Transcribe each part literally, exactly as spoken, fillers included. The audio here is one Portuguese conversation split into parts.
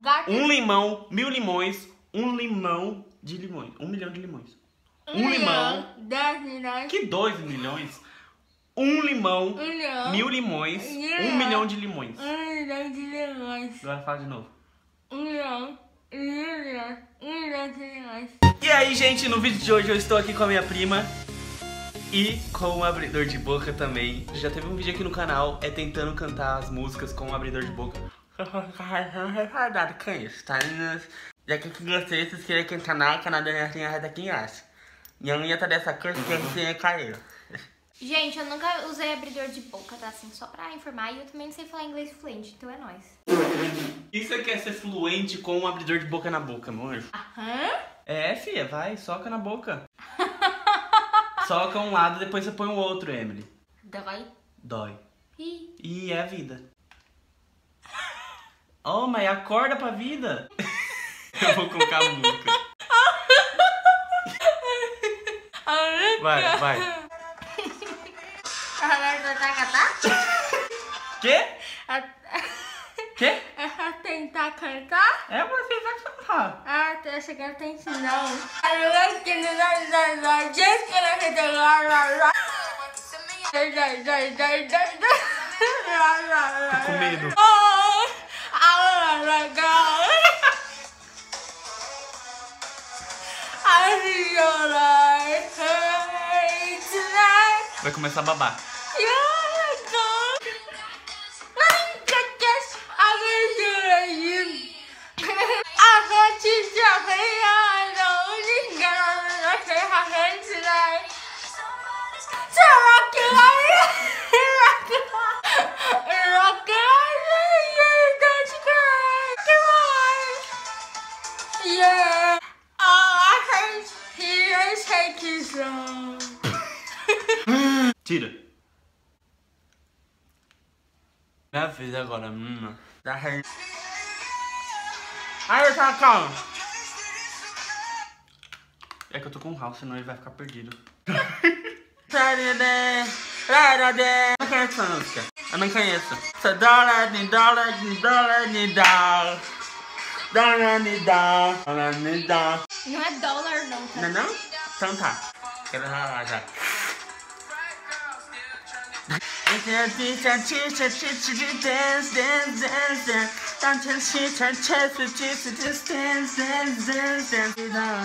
Um limão, mil limões, um limão de limões. Um milhão de limões. Um, um limão. Dez milhões. Que dois milhões? Um limão, um milhão, mil limões, um milhão, um milhão de limões. Um milhão de limões. Agora fala de novo. Um milhão, mil milhões, um milhão de limões. E aí, gente, no vídeo de hoje eu estou aqui com a minha prima e com o abridor de boca também. Já teve um vídeo aqui no canal, é tentando cantar as músicas com o abridor de boca. Retardado, que é isso, tá? Já que gostei, se inscreva aqui no canal, o canal da minha filha tá aqui embaixo. Minha unha tá dessa cor, que você caiu. Gente, eu nunca usei abridor de boca, tá? Assim, só pra informar. E eu também não sei falar inglês fluente, então é nóis. E você quer ser fluente com um abridor de boca na boca, meu anjo? Aham. É, filha, vai, soca na boca. Soca um lado, depois você põe o outro, Emily. Dói. Dói. Ih. E é a vida. Oh, mas acorda pra vida. Eu vou colocar a música. Vai, vai. Quê? Quê? É pra tentar cantar? É você vai cantar. Ah, tô chegando tem que não. Eu que não dá, dá, dá, gente que não quer dar, lá, lá, lá. Dá, dá, dá, dá, dá, dá. Lá, lá, lá. Tô com medo. Oh, ah, lá, lá, lá. I feel your life, hey, tonight. Vai começar a babar. Yeah. Oh, I hate he take his own. Tira. Minha vez agora, menina. Da rei. Aí, tá, calma. É que eu tô com um house, senão ele vai ficar perdido. Eu não conheço essa música. Eu não conheço. Dólar, ni dólar, ni dólar, ni dólar. Dólar, ni dólar, dólar, ni dólar. Não é dólar não, tá? Não é não? Então tá. Quero lá já. Dance, dance, dance. Don't you see her chest with just dance, dance, dance, dance.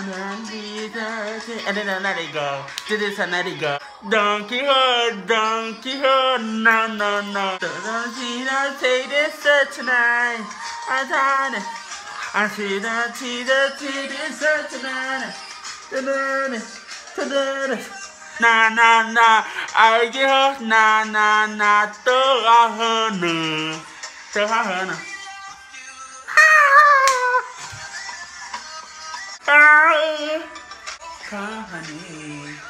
And then I let it go. This is a let it go. Donkey Hood, Donkey Hood, no, no, no. Don't see that take this tonight. I thought it. I see that, see that, see this tonight. Na na na, ai que ho, na na na, tô arrando, tô arrando. Carne.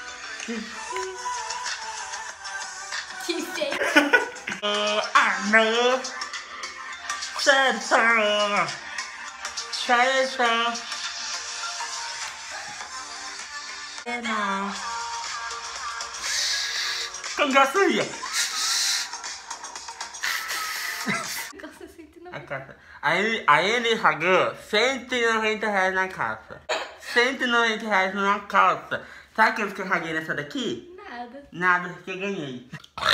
Que feio. Ah não. Sério, sério. Sério, sério. Não. Cangaceia. A caixa. Aí, aí ele pagou cento e noventa reais na caixa. cento e noventa reais na calça. Sabe quanto que eu paguei nessa daqui? Nada. Nada, que eu ganhei.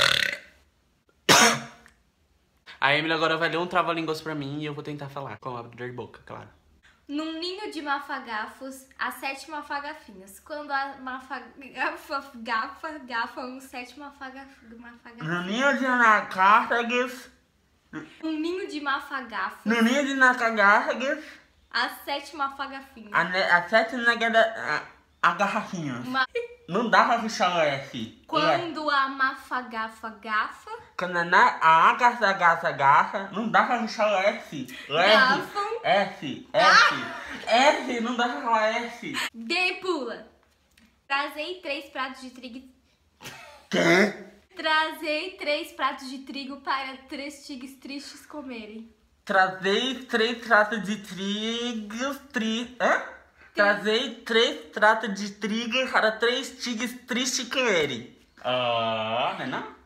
A Emily agora vai ler um trava-línguas pra mim e eu vou tentar falar com o abridor de boca, claro. Num ninho de mafagafos, há sete mafagafinhos. Quando a mafagafa gafa, gafa um sete mafagafinhos. No ninho de nacártagas. Um ninho de mafagafos. No ninho de nacártagas. Há sete mafagafinhos. A, a sete nagada. A garrafinha. Ma Não dá pra puxar o S. Quando a mafagafa gafa. Quando a, a agaça, agaça, agaça, não dá pra puxar o S. O S. S. S. S. Não dá pra falar S. D pula. Trazei três pratos de trigo. Quê? Trazei três pratos de trigo para três tigres tristes comerem. Trazei três pratos de trigo. Tri... Hã? Trazei três pratos de trigo para três tigres tristes comerem. Ah, não é não?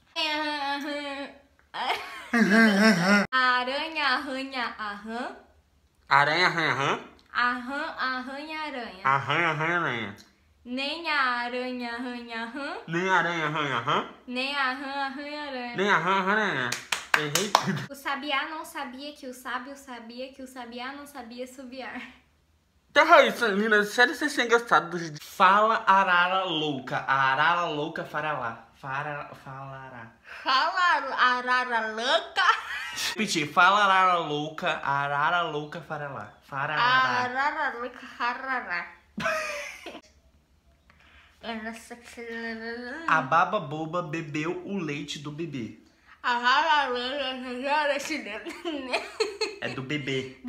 A aranha arranha a rã, Aranha, arranha, rã. Arran, arranha, aranha. Arranha, arranha, aranha. Nem a aranha, arranha, rã. Nem aranha, arranha, rã. Nem a rã, arranha, aranha. Nem arranha, aranha. Errei tudo. O sabiá não sabia que o sábio sabia que o sabiá não sabia subiar. Então é isso, meninas. Sério, vocês têm gostado dos... Fala arara louca. A arara louca fará. Fara, falará. Fala, arara louca. Repetir. Fala arara louca. Arara louca fará. Farará. Arara louca, farará. A baba boba bebeu o leite do bebê. Arara louca, É do bebê.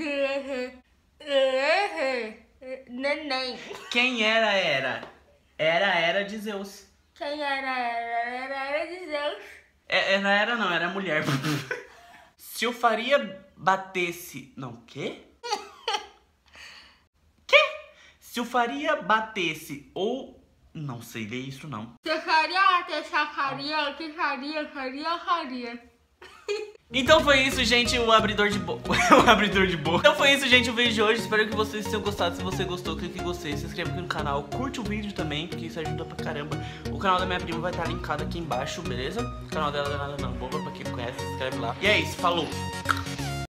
Neném. Quem era, era? Era, era de Zeus. Quem era, era, era, era de Zeus. É, era, era não, era mulher. Se o Faria batesse... Não, quê? Quê? Se o Faria batesse ou... Não sei ler isso, não. Techaria, techaria, techaria, faria, faria. Então foi isso, gente, o abridor de boca. O abridor de boca. Então foi isso, gente, o vídeo de hoje. Espero que vocês tenham gostado. Se você gostou, clique em gostei, se inscreve aqui no canal, curte o vídeo também, porque isso ajuda pra caramba. O canal da minha prima vai estar linkado aqui embaixo, beleza? O canal dela não é nada não, boba, pra quem não conhece, se inscreve lá. E é isso, falou!